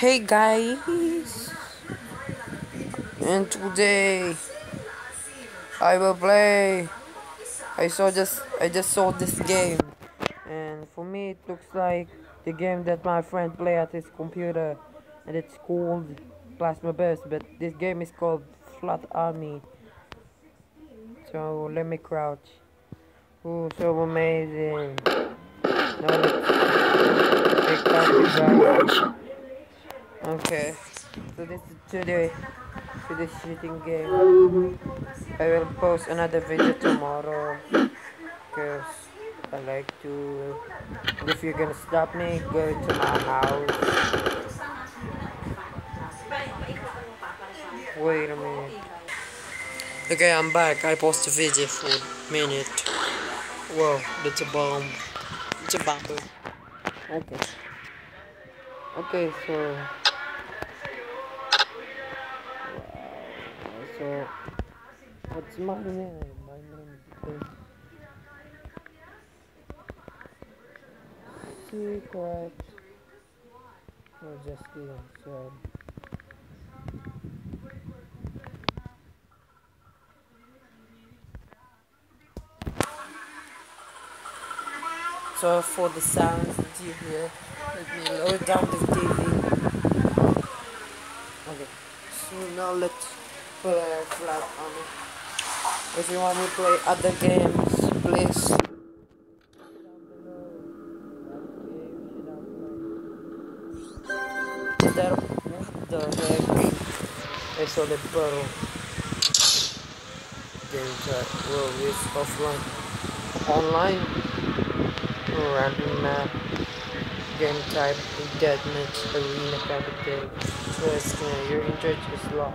Hey guys, and today I will play. I just saw this game, and for me it looks like the game that my friend play at his computer, and it's called Plasma Burst. But this game is called Flat Army. So let me crouch. Oh, so amazing! Now let's take out the guys. Okay, so this is today. To this shooting game. I will post another video tomorrow because I like to. If you're gonna stop me, go to my house. Wait a minute. Okay, I'm back. I post a video for a minute. Whoa, that's a bomb. It's a bomb. Okay. Okay, so. So. What's my name? My name is. Secret. No, just kidding. So. So for the sounds that you hear, let me lower down the TV. Okay, so now let's play Flat Army. If you want me to play other games, please down below. What game should I play? Is that what the heck? I saw the pearl. Game chat. Whoa, it's offline. Online? Random map. Game type, deathmatch, arena kind of thing. So your interest is lost.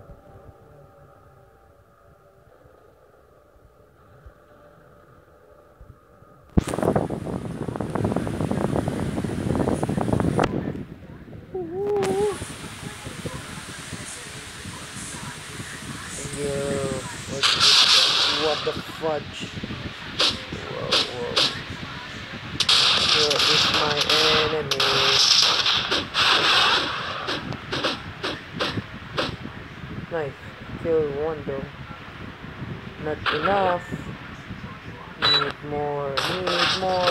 Yo, what the fudge? Whoa, whoa. Who is my enemy? Nice. Kill one though. Not enough. Need more. Need more.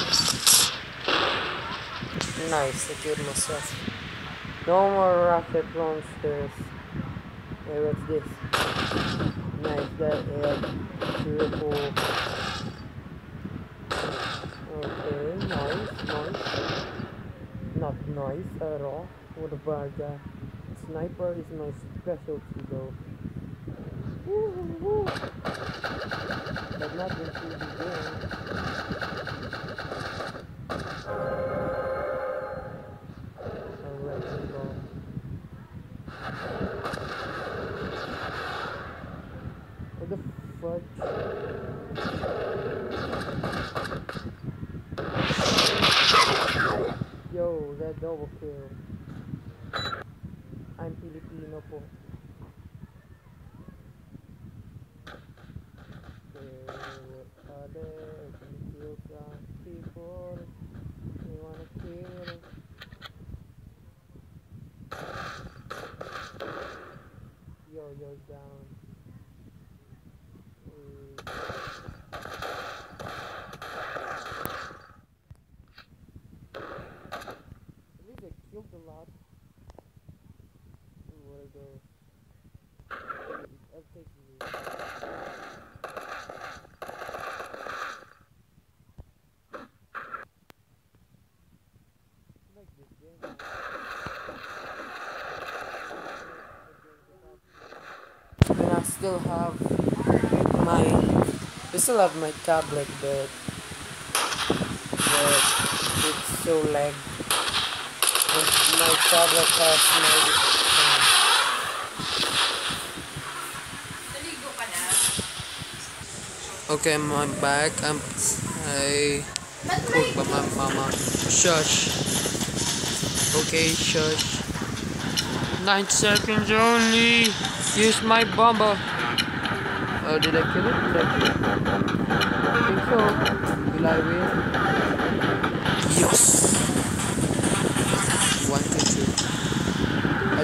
Nice. I killed myself. No more rocket launchers. Hey, what's this? Nice. That triple. Okay. Nice. Not nice at all. What about that? Sniper is my specialty though. Woo-hoo-hoo. But not into the game. Alright, let's go. What the fudge? Yo, that double kill. I'm Filipino po. Kill some people. You wanna kill? Yo, you're down. At least I killed a lot. Where I go? I'll take you. Like this game. And I still have my tablet, but it's so lag. And my tablet has my. Okay, I'm back. I cooked by my mama. Shush. Okay, shush. 9 seconds only. Use my bomber. Oh, did I kill it? Did I kill it? I think so. Will I win? Yes. 1, 2, 3.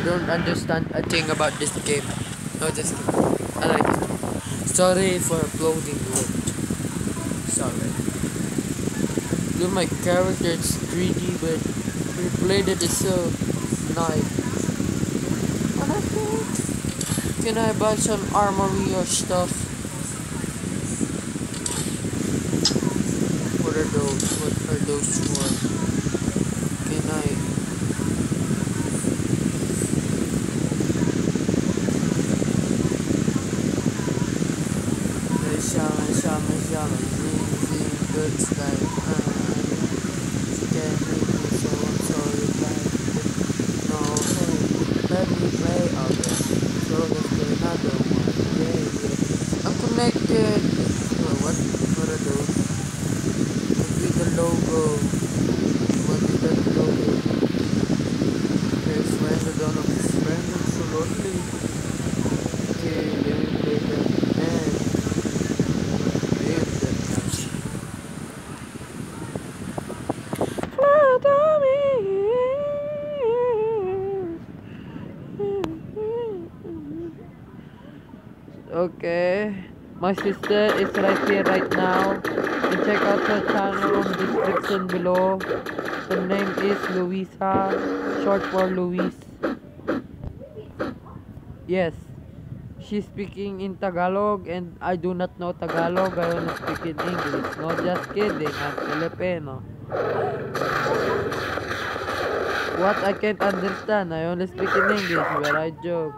don't understand a thing about this game. No, just kidding. I like it. Sorry for uploading late. Sorry. Look, my character is 3D, but we played it is so nice. Can I buy some armory or stuff? What are those? What are those for? Can I? Shaman, zing, zing, good sky. Can make me so I'm sorry, like, no, hey, let me play again. So let's play another one. Yeah. I'm connected. What are those? Maybe the logo. What is that logo? There's random on this random slowly. Okay, let me play that. And okay, my sister is right here right now, and check out her channel on the description below. Her name is Luisa, short for Luis. Yes, she's speaking in Tagalog, and I do not know Tagalog. I only speak in English. No, just kidding, I'm Filipino. What? I can't understand. I only speak in English, but I joke.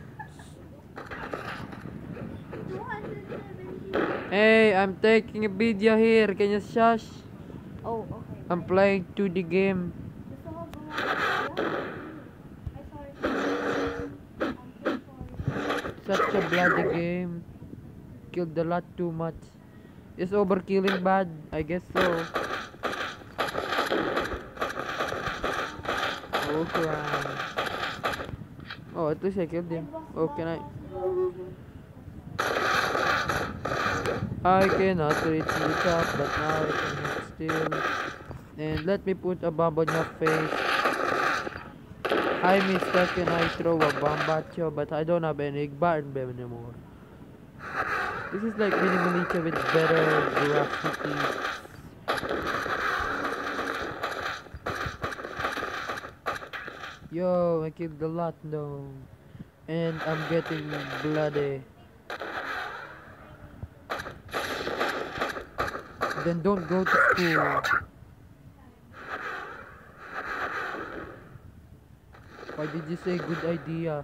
Hey, I'm taking a video here. Can you shush? Oh, okay. I'm playing 2D game. Such a bloody game. Killed a lot too much. Is overkilling bad? I guess so. Oh crap. Oh, at least I killed him. Oh, can I? I cannot reach the top, but now I can hit still. And let me put a bomb on your face. Hi mister, can I throw a bomb at you? But I don't have any button anymore. This is like Mini Militia with better graphics. Yo, I killed a lot though. And I'm getting bloody. Then don't go to school. Why did you say good idea?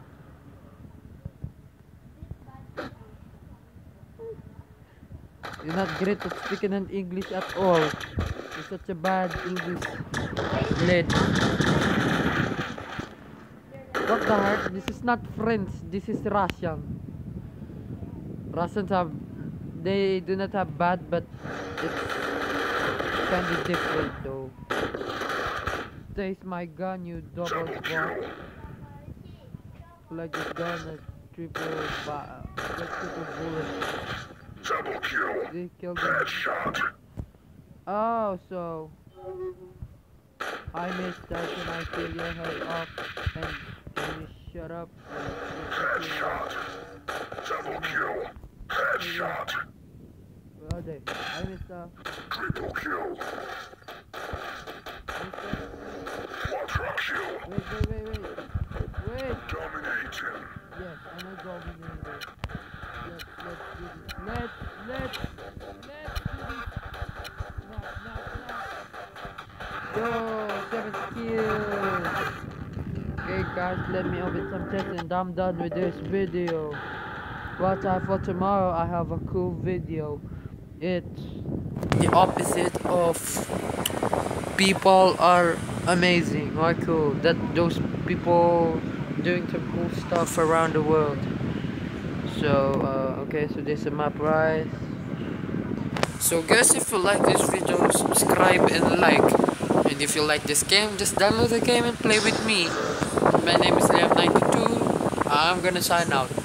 You're not great at speaking in English at all. You're such a bad English lad. What the heck? This is not French. This is Russian. Russians they do not have bad, but it's kind of different though. Taste my gun, you double bot. Like this gun, a triple bullet. Double kill. They killed him. Headshot. Oh, so I missed that. Can I kill your head off? And can you shut up? Headshot. Double kill. Headshot. Where are they? I missed Triple kill. Quadra kill. Wait. Dominate him. Yes, I'm a dominator. Let's do this. Let's do this. Go, 7 kills. Okay guys, let me open some tests and I'm done with this video. Watch out for tomorrow, I have a cool video. It's the opposite of people are amazing or cool. That those people doing some cool stuff around the world. So okay, so this is my prize. So guys, if you like this video, subscribe and like. And if you like this game, just download the game and play with me. My name is Liam92. I'm gonna sign out.